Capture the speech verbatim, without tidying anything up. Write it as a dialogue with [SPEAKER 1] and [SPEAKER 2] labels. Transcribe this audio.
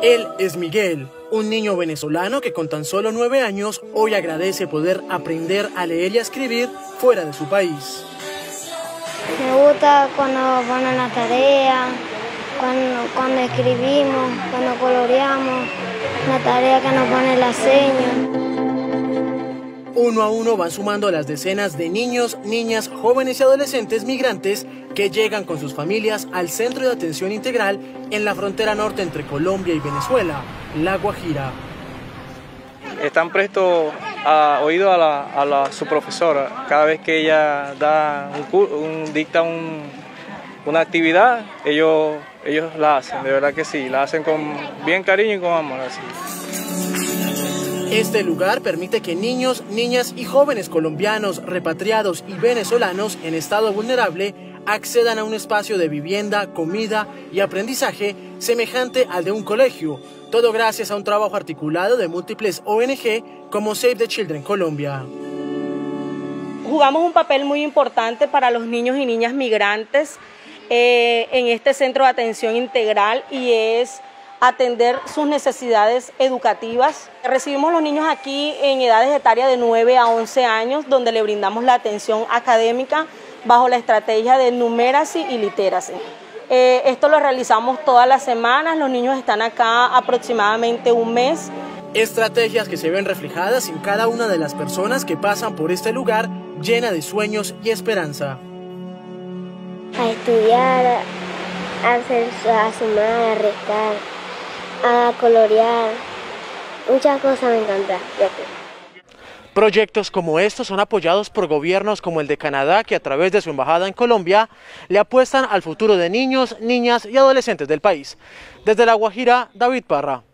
[SPEAKER 1] Él es Miguel, un niño venezolano que con tan solo nueve años hoy agradece poder aprender a leer y a escribir fuera de su país.
[SPEAKER 2] Me gusta cuando ponen la tarea, cuando, cuando escribimos, cuando coloreamos, la tarea que nos pone la seña.
[SPEAKER 1] Uno a uno van sumando las decenas de niños, niñas, jóvenes y adolescentes migrantes que llegan con sus familias al Centro de Atención Integral en la frontera norte entre Colombia y Venezuela, La Guajira.
[SPEAKER 3] Están prestos a oído a, la, a la, su profesora. Cada vez que ella da un, un, dicta un, una actividad, ellos, ellos la hacen, de verdad que sí, la hacen con bien cariño y con amor. Así.
[SPEAKER 1] Este lugar permite que niños, niñas y jóvenes colombianos, repatriados y venezolanos en estado vulnerable accedan a un espacio de vivienda, comida y aprendizaje semejante al de un colegio, todo gracias a un trabajo articulado de múltiples O N G como Save the Children Colombia.
[SPEAKER 4] Jugamos un papel muy importante para los niños y niñas migrantes eh, en este centro de atención integral y es atender sus necesidades educativas. Recibimos los niños aquí en edades etarias de nueve a once años, donde le brindamos la atención académica bajo la estrategia de numeracy y literacy. Eh, esto lo realizamos todas las semanas, los niños están acá aproximadamente un mes.
[SPEAKER 1] Estrategias que se ven reflejadas en cada una de las personas que pasan por este lugar llena de sueños y esperanza.
[SPEAKER 2] A estudiar, a hacer a sumar, a restar, a colorear, muchas cosas me encantan de aquí.
[SPEAKER 1] Proyectos como estos son apoyados por gobiernos como el de Canadá, que a través de su embajada en Colombia le apuestan al futuro de niños, niñas y adolescentes del país. Desde La Guajira, David Parra.